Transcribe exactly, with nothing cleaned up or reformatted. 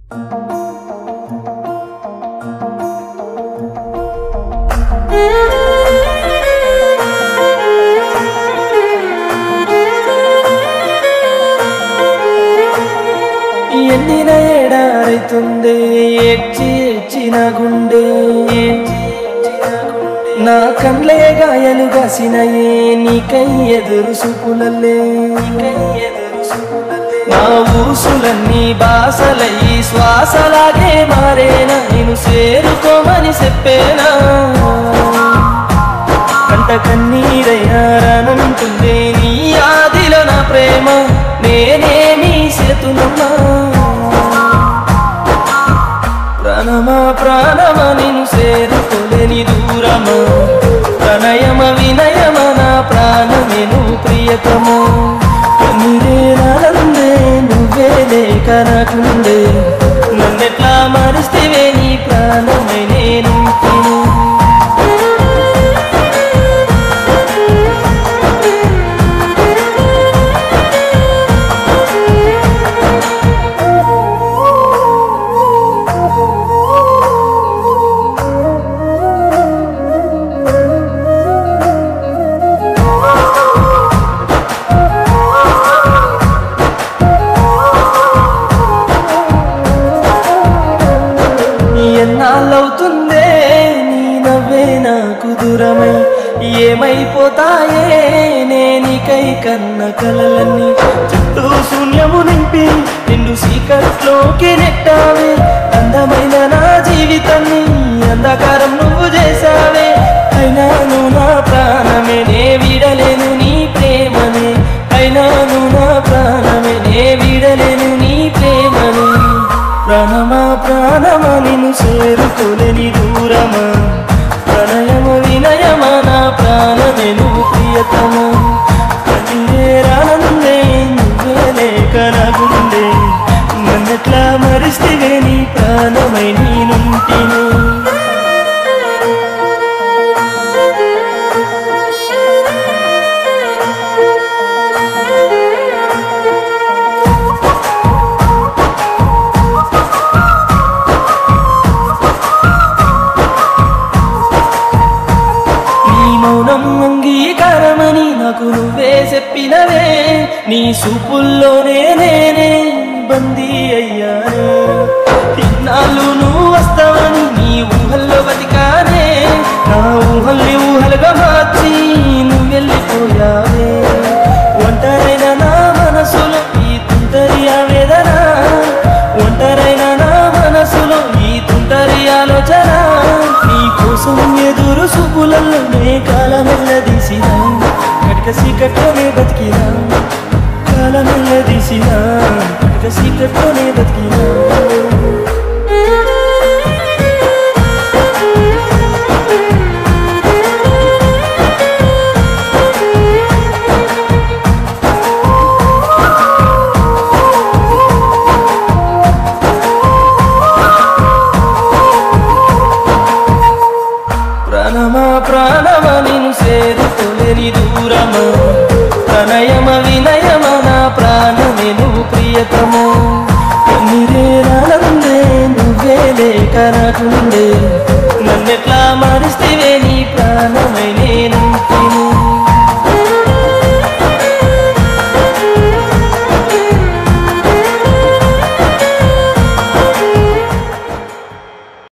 ఎండిన ఏడారైతుంది ఏడ్చి ఏడ్చిన గుండె నా కండ్లే గాయలు గాసినయే నీకై ఎదురు చూపులల్లే నా ఊసులన్నీ బాసలై శ్వాసలాగే మారేనా నేను చేరుకోమని చెప్పేనా కంట కన్నీరైనా రానంటుందే నీ ఆదిలో నా ప్రేమ నేనేమీ చేతునమ్మా ప్రాణమా ప్రాణమా నిన్ను చేరుకోలేని దూరమా ప్రణయమ వినయమ నా ప్రాణమే నువ్వు ప్రియతమా కన్నీరేనందే నువ్వే లేక నాకుండే నన్నెట్లా మరిస్తేవే నీ ప్రాణమే నేను ఎన్నాళ్ళవుతుందే నీ నవ్వే నాకు దూరమై ఏమైపోతాయే నేనికై కన్న కలలన్నీ చుట్టూ శూన్యము నింపి నిండు సీకట్లోకి నెట్టావే అందమైన నా జీవితాన్ని అంధకారం నువ్వు చేసావే అయినా నువ్వు నా ప్రాణమే నే విడలేను నీ ప్రేమనే అయినా నువ్వు నా ప్రాణమే నే విడలేను నీ ప్రేమనే ప్రాణమా ప్రాణమా నిన్ను చేరుకోలేని దూరమా ప్రణయమ వినయమ నా ప్రాణమే నువ్వు ప్రియతమా కన్నీరేనందే నువ్వే లేక నాగుండే నన్నెట్లా మరిస్తేవే నీ ప్రాణమై నేనుంటిను అంగీకారమని నాకు నువ్వే చెప్పినవే నీ చూపుల్లోనే నేనే బందీ అయ్యానే ఇన్నాళ్ళు నువ్వు వస్తావని నీ ఊహల్లో బతికానే నా ఊహల్ని ఊహలుగా మార్చి నువ్వు వెళ్ళిపోయావే ఒంటరైన నా మనసులో ఈ తుంటరి ఆవేదన ఒంటరైన నా మనసులో ఈ తుంటరి ఆలోచన నీ కోసం ఎదురు చూపులలో నే కాలమెల్లదీసినా కటిక సీకట్లోనే బతికినా కాలమెల్లదీసినా కటిక సీకట్లోనే బతికినా ప్రాణమా ప్రాణమా నిన్ను చేరుకోలేని దూరమా ప్రణయమ వినయమ నా ప్రాణమే నువ్వు ప్రియతమా కన్నీరేనందే నువ్వే లేక నాకుండే నన్నెట్లా మరిస్తే